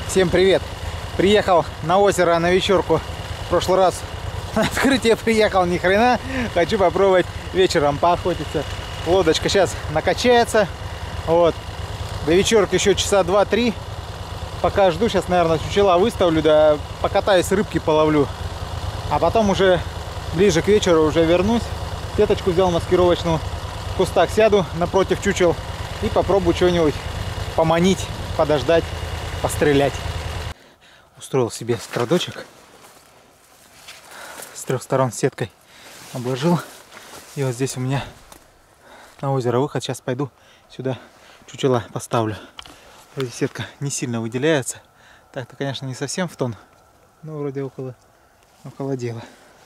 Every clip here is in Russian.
Всем привет! Приехал на озеро на вечерку. В прошлый раз на открытие приехал, ни хрена. Хочу попробовать вечером поохотиться. Лодочка сейчас накачается. Вот. До вечерки еще часа 2-3. Пока жду, сейчас, наверное, чучела выставлю, да покатаюсь, рыбки половлю. А потом уже ближе к вечеру уже вернусь. Сеточку взял маскировочную. В кустах сяду напротив чучел и попробую что-нибудь поманить, подождать, пострелять. Устроил себе скрадочек. С 3 сторон сеткой обложил. И вот здесь у меня на озеро выход. Сейчас пойду сюда чучела поставлю. Вроде сетка не сильно выделяется. Так-то, конечно, не совсем в тон, но вроде около дела.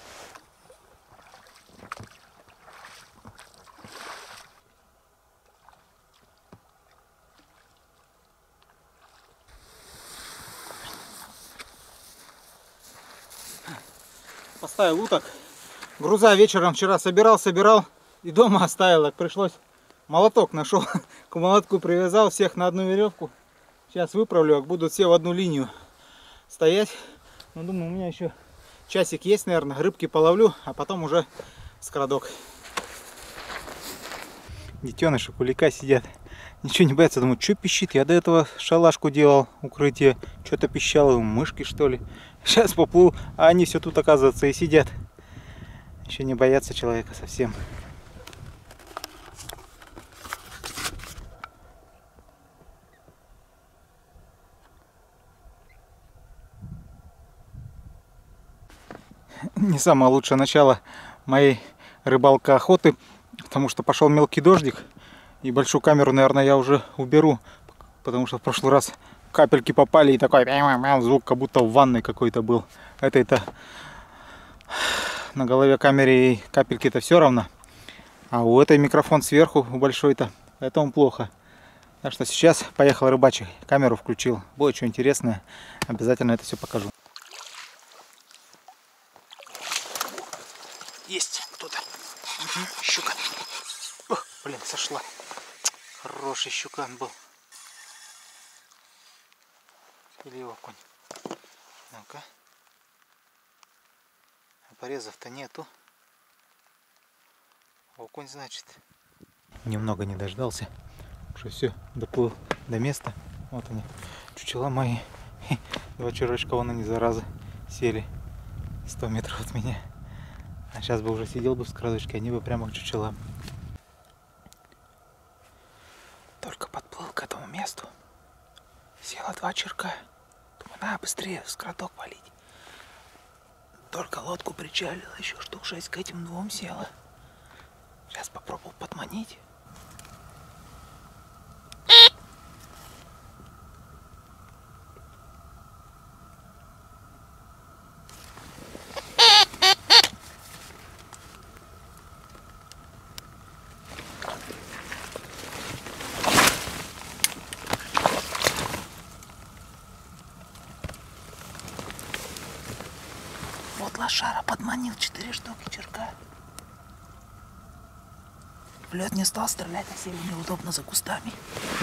Поставил уток. Груза вечером вчера собирал и дома оставил. Так пришлось, молоток нашел, к молотку привязал, всех на одну веревку. Сейчас выправлю, будут все в одну линию стоять. Но думаю, у меня еще часик есть, наверное, рыбки половлю, а потом уже скрадок. Детеныши кулика сидят, ничего не боятся, думают, что пищит. Я до этого шалашку делал, укрытие, что-то пищало, мышки что ли. Сейчас поплыл, а они все тут, оказывается, и сидят. Еще не боятся человека совсем. Не самое лучшее начало моей рыбалка охоты, потому что пошел мелкий дождик. И большую камеру, наверное, я уже уберу, потому что в прошлый раз капельки попали и такой звук, как будто в ванной какой-то был. Это на голове камеры и капельки-то все равно. А у этой микрофон сверху, у большой-то, поэтому плохо. Так что сейчас поехал рыбачить, камеру включил. Будет что интересное, обязательно это все покажу. Есть кто-то. Щука. Ох, блин, сошла. Хороший щукан был. Или его конь. Ну-ка. Порезов-то нету. Окунь, значит. Немного не дождался. Уже все, доплыл до места. Вот они, чучела мои. 2 червячка, вон они, заразы, сели 100 метров от меня. А сейчас бы уже сидел бы в скрадочке, они бы прямо к чучелам. Только подплыл к этому месту. Село 2 черка. Думаю, надо быстрее в скрадок валить. Только лодку причалил, еще штук 6 к этим 2 села. Сейчас попробую подманить. Вот лошара подманил 4 штуки черка. В лед не стал стрелять, а сели неудобно за кустами.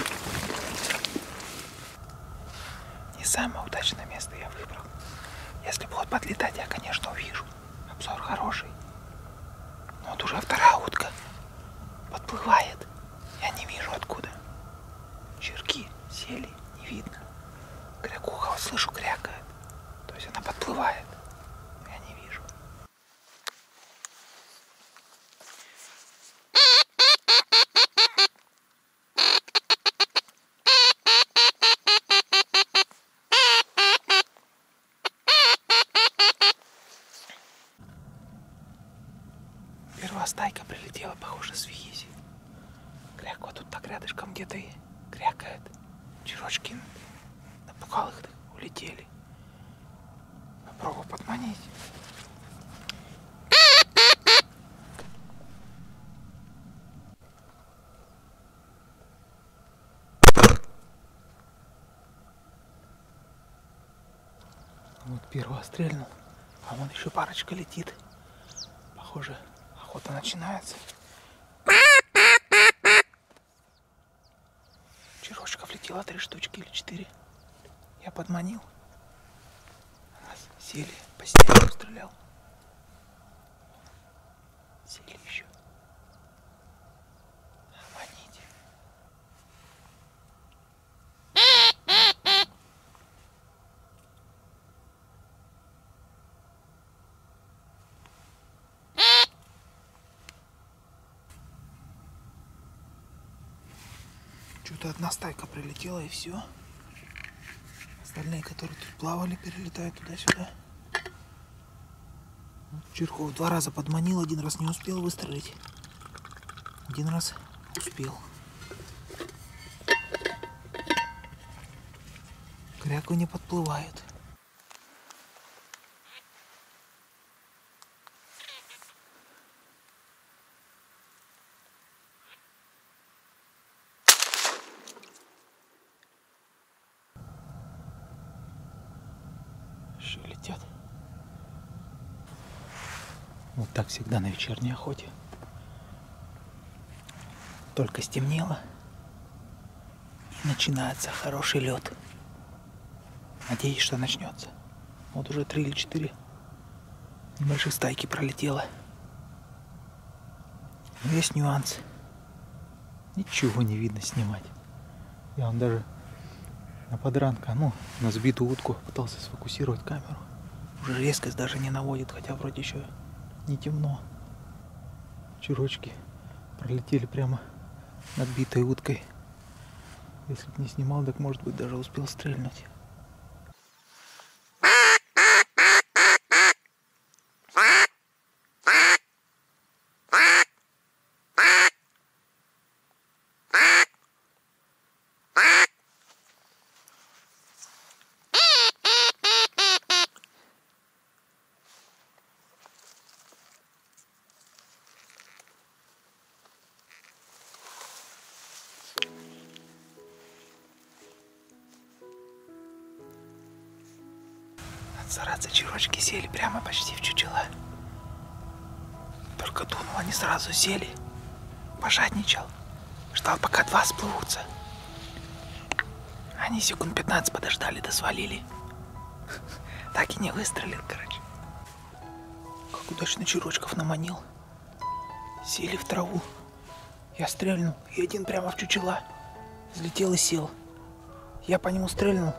Не самое удачное место я выбрал. Если будет подлетать, я, конечно, увижу. Обзор хороший. Но вот уже 2-я утка подплывает. Я не вижу откуда. Черки сели, не видно. Крякуха, вот слышу, крякает. То есть она подплывает. Я не вижу. Первая стайка прилетела, похоже, с Виези. Кряква тут так рядышком где-то и крякает. Черочки напугал их, улетели. Попробую подманить. Вот первого стрельнул, а вон еще парочка летит. Похоже, охота начинается. Червячков летело 3 штучки или 4. Я подманил. Сели, по снегу стрелял. Сели еще. Маните. Что-то одна стайка прилетела и все. Остальные, которые тут плавали, перелетают туда-сюда. Чирков 2 раза подманил, 1 раз не успел выстрелить. 1 раз успел. Кряку не подплывают. Еще летят. Вот так всегда на вечерней охоте. Только стемнело, начинается хороший лед. Надеюсь, что начнется. Вот уже 3 или 4 небольших стайки пролетело. Но есть нюанс. Ничего не видно снимать. Я вам даже на подранка, на сбитую утку пытался сфокусировать камеру. Уже резкость даже не наводит, хотя вроде еще не темно. Чурочки пролетели прямо над битой уткой. Если бы не снимал, так может быть даже успел стрельнуть. Зараза, чурочки сели прямо почти в чучела. Только дунул, они сразу сели. Пожадничал. Ждал, пока 2 сплывутся. Они секунд 15 подождали, да свалили. Так и не выстрелил, короче. Как удачно чурочков наманил. Сели в траву. Я стрельнул, и 1 прямо в чучела. Взлетел и сел. Я по нему стрельнул.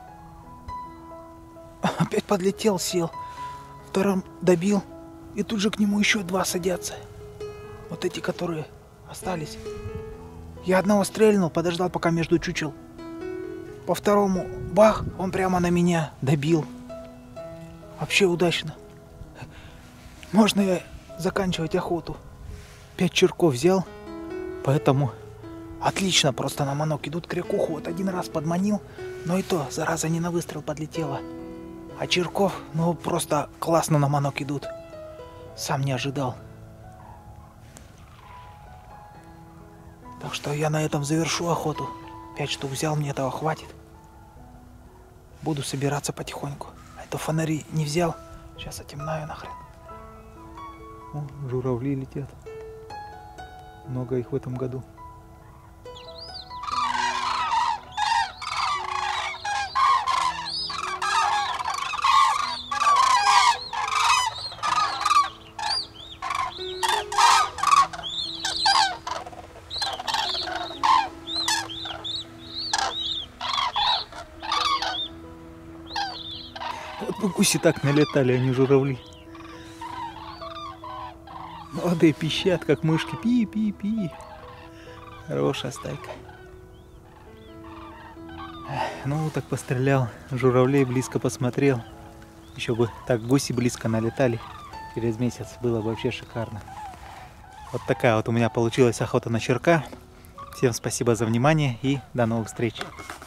Опять подлетел, сел. 2 добил. И тут же к нему еще 2 садятся. Вот эти, которые остались. Я 1 стрельнул, подождал, пока между чучел. По 2-му бах, он прямо на меня добил. Вообще удачно. Можно заканчивать охоту. 5 черков взял. Поэтому отлично просто на манок идут к рекуху. Вот 1 раз подманил. Но и то, зараза, не на выстрел подлетела. А черков, просто классно на манок идут. Сам не ожидал. Так что я на этом завершу охоту. 5 штук взял, мне этого хватит. Буду собираться потихоньку. А это фонари не взял. Сейчас отемнаю нахрен. О, журавли летят. Много их в этом году. Вот бы гуси так налетали, а не журавли. Молодые пищат, как мышки. Пи-пи-пи. Хорошая стайка. Ну, так пострелял. Журавлей близко посмотрел. Еще бы так гуси близко налетали. Через месяц было бы вообще шикарно. Вот такая вот у меня получилась охота на черка. Всем спасибо за внимание и до новых встреч.